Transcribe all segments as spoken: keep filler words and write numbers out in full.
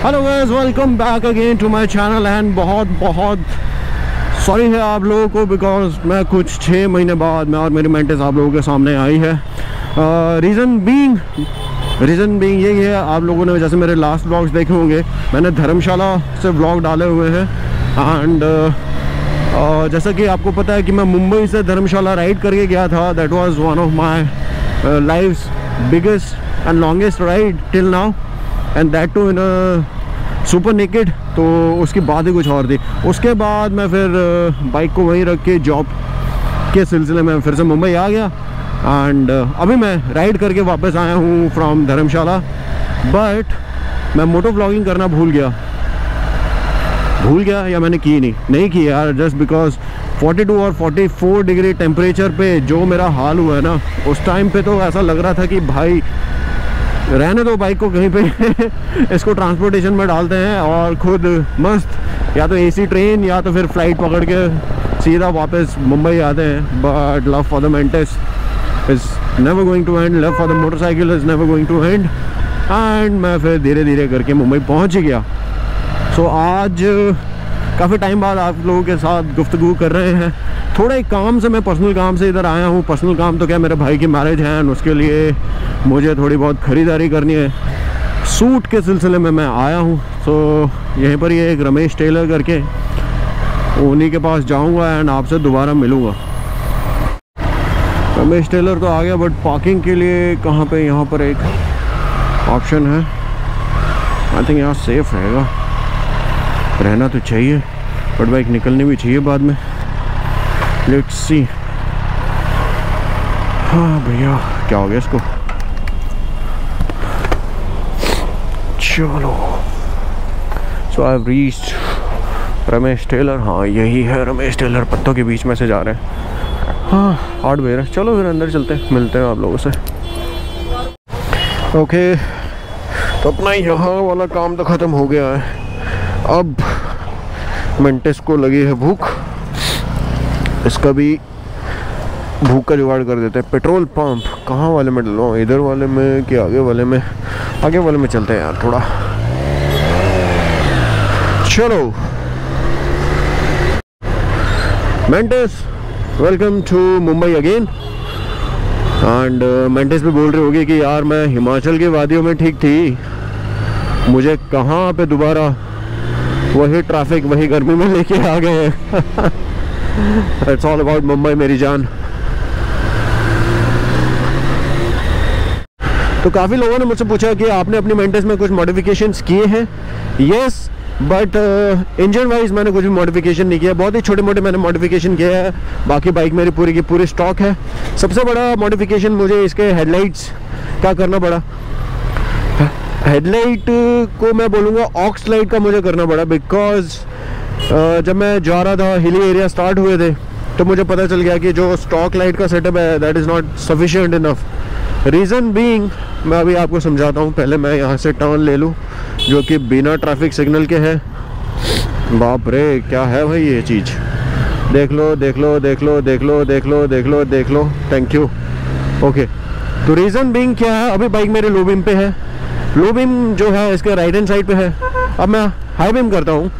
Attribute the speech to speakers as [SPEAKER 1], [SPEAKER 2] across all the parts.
[SPEAKER 1] Hello guys, welcome back again to my channel and बहुत बहुत sorry है आप लोगों को बिकॉज मैं कुछ छः महीने बाद मैं और मेरी मेंटेस आप लोगों के सामने आई है। रीज़न बीइंग रीज़न बीइंग यही है, आप लोगों ने जैसे मेरे लास्ट व्लॉग्स देखे होंगे, मैंने धर्मशाला से व्लॉग डाले हुए हैं एंड uh, जैसा कि आपको पता है कि मैं मुंबई से धर्मशाला राइड करके गया था। That was one of my life's biggest and longest ride till now and that too in super naked. तो उसकी बात ही कुछ और थी। उसके बाद मैं फिर बाइक को वहीं रख के जॉब के सिलसिले में फिर से मुंबई आ गया एंड अभी मैं राइड करके वापस आया हूँ फ्रॉम धर्मशाला। बट मैं मोटो व्लॉगिंग करना भूल गया भूल गया या मैंने की नहीं नहीं की यार, जस्ट बिकॉज बयालीस और चौवालीस डिग्री टेम्परेचर पे जो मेरा हाल हुआ है ना, उस टाइम पे तो ऐसा लग रहा था कि भाई रहने दो बाइक को कहीं पे इसको ट्रांसपोर्टेशन में डालते हैं और खुद मस्त या तो एसी ट्रेन या तो फिर फ्लाइट पकड़ के सीधा वापस मुंबई आते हैं। But love for the Mantis is never going to end, love for the motorcycle is never going to end and मैं फिर धीरे धीरे करके मुंबई पहुंच ही गया। सो so, आज काफ़ी टाइम बाद आप लोगों के साथ गुफ्तगू कर रहे हैं। थोड़ा एक काम से, मैं पर्सनल काम से इधर आया हूँ। पर्सनल काम तो क्या, मेरे भाई की मैरिज है और उसके लिए मुझे थोड़ी बहुत ख़रीदारी करनी है, सूट के सिलसिले में मैं आया हूँ। सो so, यहीं पर ये एक रमेश टेलर करके, उन्हीं के पास जाऊँगा एंड आपसे दोबारा मिलूँगा। रमेश टेलर तो आ गया, बट पार्किंग के लिए कहाँ पे, यहाँ पर एक ऑप्शन है। आई थिंक यहाँ सेफ रहेगा, रहना तो चाहिए बट बाइक निकलनी भी चाहिए बाद में। Let's see. हाँ भैया, क्या हो गया इसको? चलो, so I have reached Ramesh tailor. हाँ यही है रमेश टेलर, पत्तों के बीच में से जा रहे हैं। हाँ हार्डवेयर है। चलो फिर अंदर चलते हैं, मिलते हैं आप लोगों से। ओके, तो अपना यहाँ वाला काम तो ख़त्म हो गया है। अब मेंटेस को लगी है भूख, इसका भी भूख का जुगाड़ कर देते हैं। पेट्रोल पंप कहाँ वाले में डलवाऊँ, इधर वाले में कि आगे वाले में? आगे वाले में चलते हैं यार थोड़ा। चलो Mantis, welcome to Mumbai again. And Mantis भी बोल रही होगी कि यार मैं हिमाचल की वादियों में ठीक थी, मुझे कहाँ पे दोबारा वही ट्रैफिक वही गर्मी में लेके आ गए। इट्स ऑल अबाउट मुंबई मेरी जान। तो काफ़ी लोगों ने मुझसे पूछा कि आपने अपनी मेंटेस में कुछ मॉडिफिकेशंस किए हैं। यस, बट इंजन वाइज मैंने कुछ भी मॉडिफिकेशन नहीं किया। बहुत ही छोटे मोटे मैंने मॉडिफिकेशन किया है, बाकी बाइक मेरी पूरी की पूरी स्टॉक है। सबसे बड़ा मॉडिफिकेशन मुझे इसके हेडलाइट्स का करना पड़ा। हेडलाइट को मैं बोलूँगा ऑक्स लाइट का मुझे करना पड़ा, बिकॉज जब मैं जा रहा था, हिली एरिया स्टार्ट हुए थे, तो मुझे पता चल गया कि जो स्टॉक लाइट का सेटअप है that is not sufficient enough. Reason being, मैं अभी आपको समझाता हूँ। पहले मैं यहाँ से टर्न ले लूँ जो कि बिना ट्रैफिक सिग्नल के है। बाप रे, क्या है भाई ये चीज़? देख लो देख लो देख लो देख लो देख लो देख लो देख लो थैंक यू। ओके, तो रीज़न बीइंग क्या है, अभी बाइक मेरे लो बीम पे है। लो बीम जो है इसके राइट हैंड साइड पे है। अब मैं हाई बीम करता हूँ।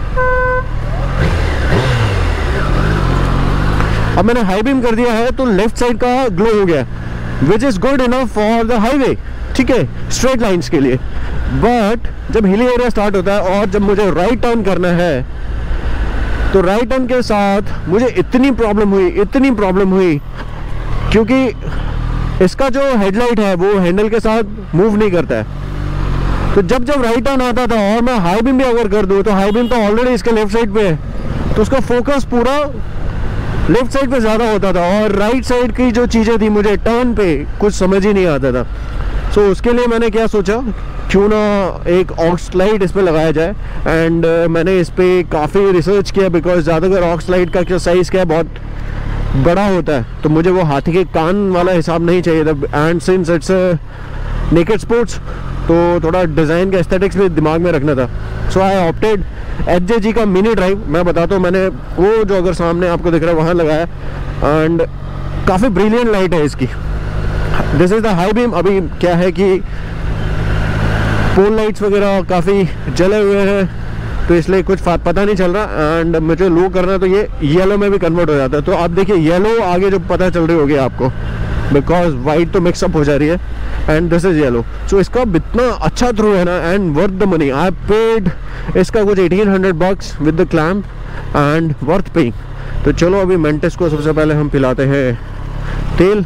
[SPEAKER 1] अब मैंने हाई बीम कर दिया है तो लेफ्ट साइड का ग्लो हो गया, which is good enough for the highway, ठीक है, स्ट्रेट लाइंस के लिए। बट जब हिली एरिया स्टार्ट होता है और जब मुझे राइट टर्न करना है, तो राइट टर्न के साथ मुझे इतनी प्रॉब्लम हुई इतनी प्रॉब्लम हुई क्योंकि इसका जो हेडलाइट है वो हैंडल के साथ मूव नहीं करता है। तो जब जब राइट टर्न आता था और मैं हाई बीम भी अगर कर दूँ, तो हाई बीम तो ऑलरेडी इसके लेफ्ट साइड पे है, तो उसका फोकस पूरा लेफ्ट साइड पे ज़्यादा होता था और राइट साइड की जो चीज़ें थी मुझे टर्न पे कुछ समझ ही नहीं आता था। सो so, उसके लिए मैंने क्या सोचा, क्यों ना एक ऑक्स लाइट इस पर लगाया जाए। एंड uh, मैंने इस पर काफ़ी रिसर्च किया, बिकॉज ज़्यादातर ऑक्स लाइट का जो साइज़ क्या है बहुत बड़ा होता है, तो मुझे वो हाथी के कान वाला हिसाब नहीं चाहिए था। And since it's naked sports, तो थोड़ा डिज़ाइन का एस्थेटिक्स भी दिमाग में रखना था। सो आई ऑप्टेड एच जे जी का मिनी ड्राइव। मैं बताता हूँ, मैंने वो जो अगर सामने आपको दिख रहा है वहाँ लगाया एंड काफ़ी ब्रिलियंट लाइट है इसकी। This is the high beam. अभी क्या है कि पोल लाइट्स वगैरह काफ़ी जले हुए हैं, तो इसलिए कुछ पता नहीं चल रहा। एंड मुझे लो करना है तो ये येलो में भी कन्वर्ट हो जाता है। तो आप देखिए येलो आगे जो पता चल रही होगी आपको, बिकॉज वाइट तो मिक्सअप हो जा रही है and this is yellow. So इसका इतना अच्छा थ्रू है ना and worth the money. I paid इसका कुछ eighteen hundred bucks with the clamp and worth paying. तो चलो अभी मेंटेस को सबसे पहले हम पिलाते हैं तेल।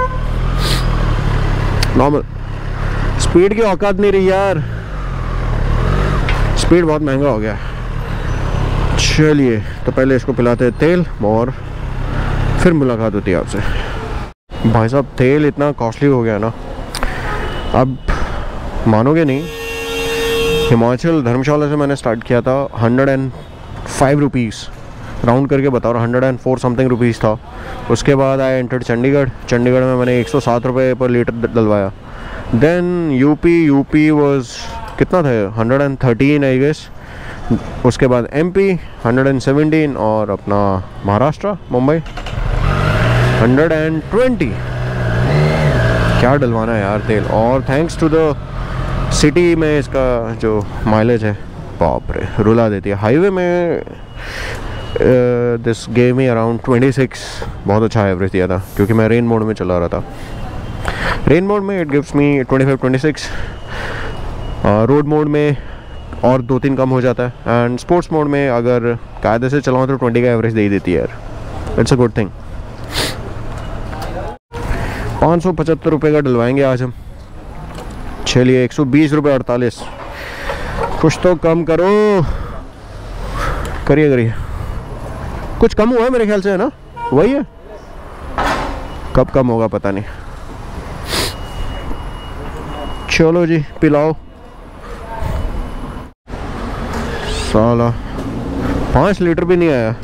[SPEAKER 1] नॉर्मल स्पीड की औकात नहीं रही यार, स्पीड बहुत महंगा हो गया। चलिए तो पहले इसको पिलाते हैं तेल और फिर मुलाकात होती है आपसे। भाई साहब तेल इतना कॉस्टली हो गया ना, अब मानोगे नहीं, हिमाचल धर्मशाला से मैंने स्टार्ट किया था hundred and five rupees, round करके बता रहा हूँ, hundred and four something rupees था। उसके बाद आई एंटर्ड चंडीगढ़, चंडीगढ़ में मैंने एक सौ सात रुपये पर लीटर डलवाया। देन यूपी, यूपी वाज कितना था, hundred and thirteen I guess. उसके बाद एमपी हंड्रेड एंड सेवेंटीन और अपना Maharashtra Mumbai hundred and twenty. क्या डलवाना है यार तेल। और थैंक्स टू द सिटी में इसका जो माइलेज है बाप रे रुला देती है। हाईवे में this gave me around twenty six, बहुत अच्छा एवरेज दिया था क्योंकि मैं रेन मोड में चला रहा था। रेन मोड में it gives me twenty five twenty six, road mode में और दो तीन कम हो जाता है एंड स्पोर्ट्स मोड में अगर कायदे से चलाऊँ तो ट्वेंटी का एवरेज दे ही देती है यार। It's a good thing. पाँच सौ पचहत्तर रुपये का डलवाएंगे आज हम। चलिए एक सौ बीस रुपये अड़तालीस, कुछ तो कम करो, करिए करिए। कुछ कम हुआ है मेरे ख्याल से, है ना, वही है, कब कम होगा पता नहीं। चलो जी पिलाओ। साला पाँच लीटर भी नहीं आया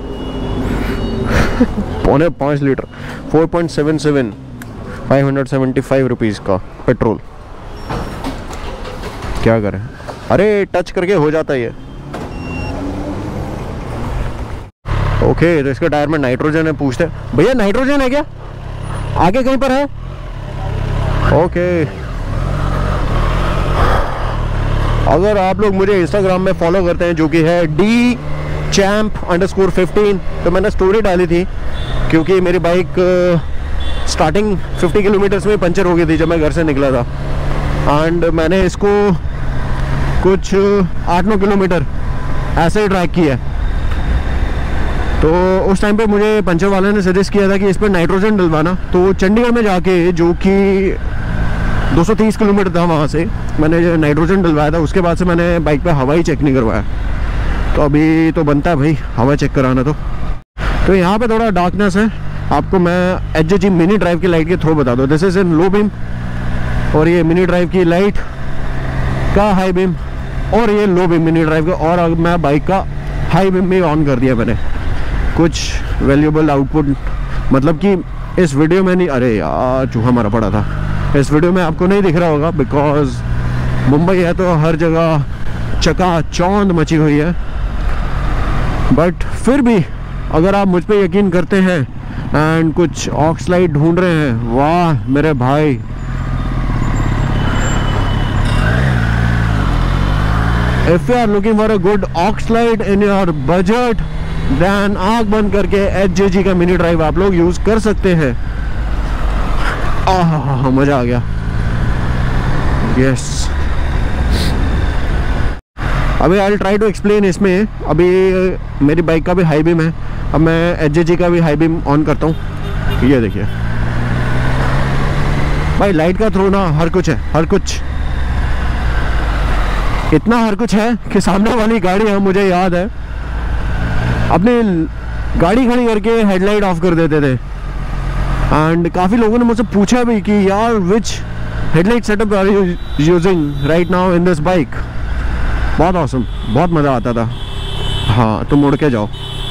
[SPEAKER 1] पौने पाँच litre, four point seven seven, five hundred seventy five rupees का पेट्रोल। क्या करें, अरे टच करके हो जाता है ये। ओके तो इसके टायर में नाइट्रोजन है, पूछते भैया नाइट्रोजन है क्या, आगे कहीं पर है। ओके अगर आप लोग मुझे इंस्टाग्राम में फॉलो करते हैं जो कि है d champ underscore fifteen, तो मैंने स्टोरी डाली थी क्योंकि मेरी बाइक स्टार्टिंग फिफ्टी किलोमीटर्स में पंचर हो गई थी जब मैं घर से निकला था। एंड मैंने इसको कुछ आठ नौ किलोमीटर ऐसे ही ट्रैक किया। तो उस टाइम पे मुझे पंचर वाले ने सजेस्ट किया था कि इस पर नाइट्रोजन डलवाना। तो चंडीगढ़ में जाके, जो कि दो सौ तीस किलोमीटर था वहाँ से, मैंने नाइट्रोजन डलवाया था। उसके बाद से मैंने बाइक पे हवा ही चेक नहीं करवाया। तो अभी तो बनता है भाई हवा चेक कराना। तो तो यहाँ पे थोड़ा डार्कनेस है, आपको मैं एच जी मिनी ड्राइव की लाइट के थ्रू बता दो। This is in low beam और ये मिनी ड्राइव की लाइट का हाई बीम, और ये लो बीम मिनी ड्राइव का। और अब मैं बाइक का हाई बीम भी ऑन कर दिया मैंने। कुछ वैल्यूएबल आउटपुट, मतलब कि इस वीडियो में नहीं, अरे यार चूहा मारा पड़ा था, इस वीडियो में आपको नहीं दिख रहा होगा बिकॉज मुंबई है तो हर जगह चकाचौंध मची हुई है। बट फिर भी अगर आप मुझ पे यकीन करते हैं एंड कुछ ऑक्स लाइट ढूंढ रहे हैं, वाह मेरे भाई, if you are looking for a good aux light in your budget, then आँख बंद करके एच जी का मिनी ड्राइव आप लोग यूज कर सकते हैं। आह मजा आ गया। यस अभी I will try to explain. इसमें अभी मेरी बाइक का भी हाई बीम है, अब मैं एच जी का भी हाई बीम ऑन करता हूँ। ये देखिए भाई, लाइट का थ्रू ना हर कुछ है, हर कुछ, इतना हर कुछ है कि सामने वाली गाड़ी है, मुझे याद है अपनी गाड़ी खड़ी करके हेडलाइट ऑफ कर देते थे। एंड काफ़ी लोगों ने मुझसे पूछा भी कि यार which headlight setup are you using right now in this bike. बहुत ऑसम, बहुत मज़ा आता था। हाँ तुम उड़ के जाओ,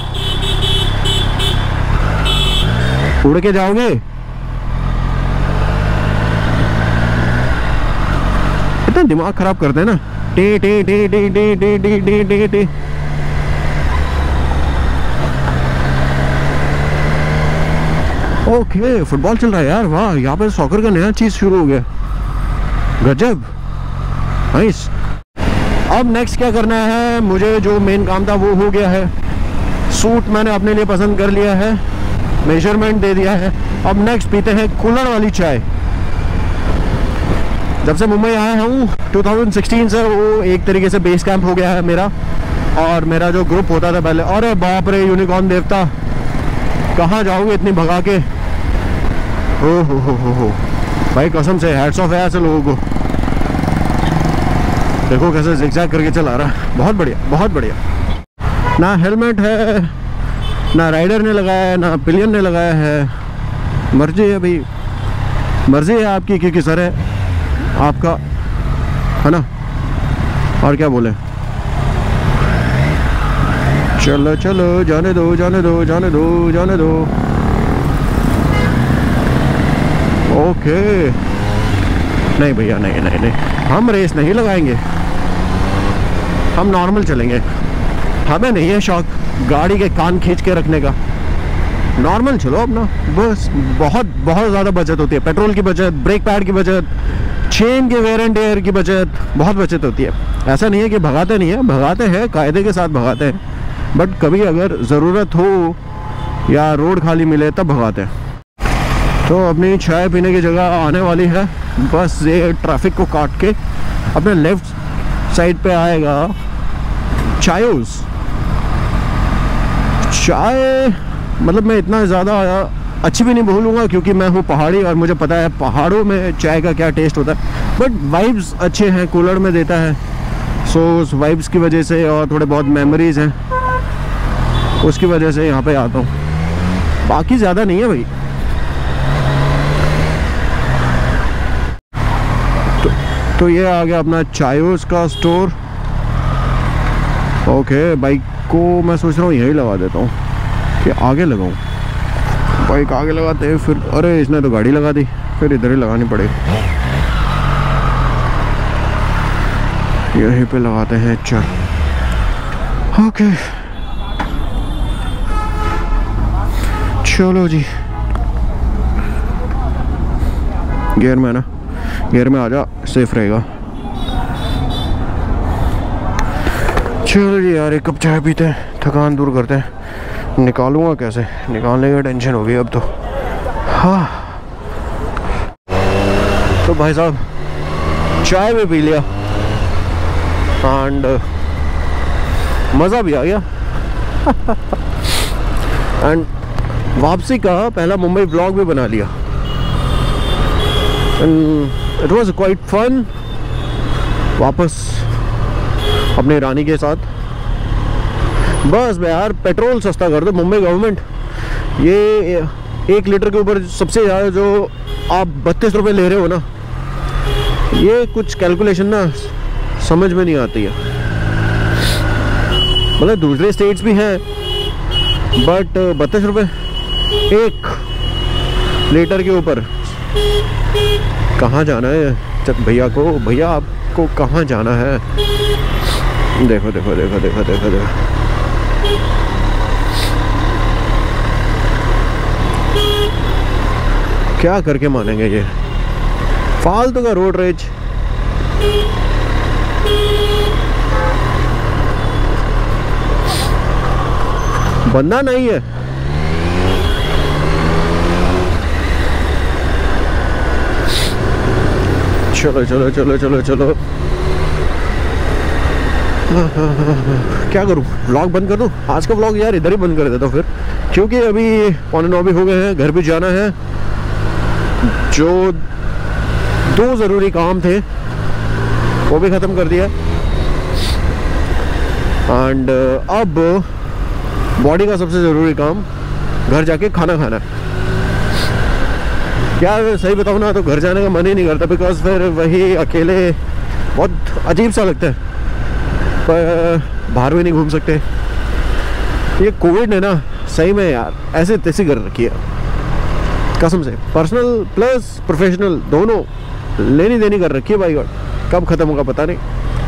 [SPEAKER 1] उड़ के जाओगे, इतना दिमाग खराब करते हैं ना। टे टे टे टे टे टे टे टे टे टे ओके फुटबॉल चल रहा है यार, वाह यहाँ पे सॉकर का नया चीज़ शुरू हो गया, गजब। नाइस। अब नेक्स्ट क्या करना है, मुझे जो मेन काम था वो हो गया है। सूट मैंने अपने लिए पसंद कर लिया है, मेजरमेंट दे दिया है। अब नेक्स्ट पीते हैं कुल्हड़ वाली चाय। जब से मुंबई आया हूँ दो हज़ार सोलह से, वो एक तरीके से बेस कैंप हो गया है मेरा। और मेरा जो ग्रुप होता था पहले, अरे बाप रे यूनिकॉर्न देवता, कहाँ जाओगे इतनी भगा के। हो हो हो हो हो भाई, कसम से हैट्स ऑफ है ऐसे लोगों को। देखो कैसे ज़िगज़ैग करके चला रहा है, बहुत बढ़िया बहुत बढ़िया। ना हेलमेट है, ना राइडर ने लगाया है, ना पिलियन ने लगाया है। मर्जी है भाई, मर्जी है आपकी, क्योंकि सर है आपका, है ना। और क्या बोले, चलो चलो जाने दो जाने दो जाने दो जाने दो। ओके, नहीं भैया नहीं नहीं नहीं, हम रेस नहीं लगाएंगे, हम नॉर्मल चलेंगे। हमें नहीं है शौक गाड़ी के कान खींच के रखने का, नॉर्मल चलो अपना बस। बहुत बहुत ज़्यादा बचत होती है, पेट्रोल की बचत, ब्रेक पैड की बचत, चेन के वेयर एंड टेयर की बचत, बहुत बचत होती है। ऐसा नहीं है कि भगाते नहीं है, भगाते हैं, कायदे के साथ भगाते हैं, बट कभी अगर ज़रूरत हो या रोड खाली मिले तब भगाते हैं। तो अपनी चाय पीने की जगह आने वाली है, बस ये ट्रैफिक को काट के अपने लेफ्ट साइड पे आएगा चायोस। चाय मतलब मैं इतना ज़्यादा अच्छी भी नहीं बोलूँगा क्योंकि मैं हूँ पहाड़ी और मुझे पता है पहाड़ों में चाय का क्या टेस्ट होता है, बट वाइब्स अच्छे हैं, कूलर में देता है। सो उस वाइब्स की वजह से और थोड़े बहुत मेमोरीज़ हैं, उसकी वजह से यहाँ पे आता हूँ, बाकी ज़्यादा नहीं है भाई। तो, तो ये आ गया अपना चायोस का स्टोर। ओके, बाइक को मैं सोच रहा हूँ यही लगा देता हूँ कि आगे लगाऊँ। बाइक आगे लगाते हैं, फिर अरे इसने तो गाड़ी लगा दी, फिर इधर ही लगानी पड़ेगी। यहीं पे लगाते हैं, चल ओके चलो जी। गियर में ना, गियर में आ जा, सेफ रहेगा। चलो जी यार, एक कप चाय पीते हैं, थकान दूर करते हैं। निकालूंगा कैसे, निकालने की टेंशन होगी अब तो। हाँ तो भाई साहब चाय भी पी लिया एंड मज़ा भी आ गया। एंड वापसी का पहला मुंबई व्लॉग भी बना लिया। And it was quite fun. वापस अपने रानी के साथ। बस यार पेट्रोल सस्ता कर दो मुंबई गवर्नमेंट। ये एक लीटर के ऊपर सबसे ज़्यादा जो आप बत्तीस रुपये ले रहे हो ना, ये कुछ कैलकुलेशन ना समझ में नहीं आती है। मतलब दूसरे स्टेट्स भी हैं बट बत्तीस रुपये एक लीटर के ऊपर। कहाँ जाना है चक भैया को, भैया आपको कहाँ जाना है? देखो देखो देखो देखो देखो देखो क्या करके मानेंगे ये फालतू का रोड रेज। बंदा नहीं है। चलो चलो चलो चलो चलो क्या करूं, व्लॉग बंद कर दूं? आज का व्लॉग यार इधर ही बंद कर देता हूं फिर, क्योंकि अभी पौने नौ भी हो गए हैं, घर भी जाना है। जो दो ज़रूरी काम थे वो भी ख़त्म कर दिया एंड अब बॉडी का सबसे ज़रूरी काम घर जाके खाना खाना है। यार सही बताऊँ ना तो घर जाने का मन ही नहीं करता, बिकॉज फिर वही अकेले बहुत अजीब सा लगता है। पर बाहर भी नहीं घूम सकते। ये कोविड ने ना सही में यार ऐसे तैसी कर रखी है कसम से। पर्सनल प्लस प्रोफेशनल दोनों लेनी देनी कर रखी है भाई, और कब खत्म होगा पता नहीं।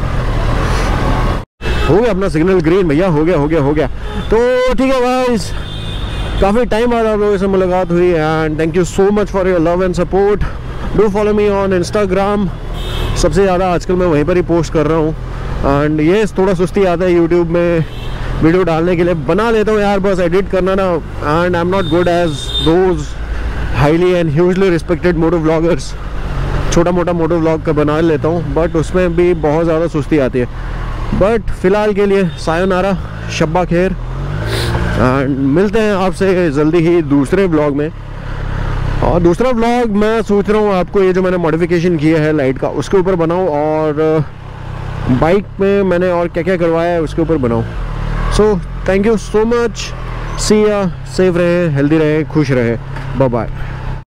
[SPEAKER 1] हो गया अपना सिग्नल ग्रीन भैया, हो गया हो गया हो गया। तो ठीक है गाइस, काफ़ी टाइम बाद आप लोगों से मुलाकात हुई and thank you so much for your love and support. Do follow me on Instagram, सबसे ज़्यादा आजकल मैं वहीं पर ही पोस्ट कर रहा हूँ। एंड ये थोड़ा सुस्ती आता है यूट्यूब में वीडियो डालने के लिए, बना लेता हूँ यार, बस एडिट करना ना। And I am not good as those highly and hugely respected moto vloggers. छोटा मोटा मोटो व्लॉग का बना लेता हूँ, बट उसमें भी बहुत ज़्यादा सुस्ती आती है। बट फ़िलहाल के लिए सायोनारा, शब्बा खैर, एंड मिलते हैं आपसे जल्दी ही दूसरे व्लॉग में। और दूसरा व्लॉग मैं सोच रहा हूँ आपको ये जो मैंने मॉडिफिकेशन किया है लाइट का, उसके ऊपर बनाऊँ, और बाइक में मैंने और क्या क्या करवाया है उसके ऊपर बनाऊँ। So thank you so much, see ya, safe रहे, हेल्दी रहे, खुश रहे, बाय बाय।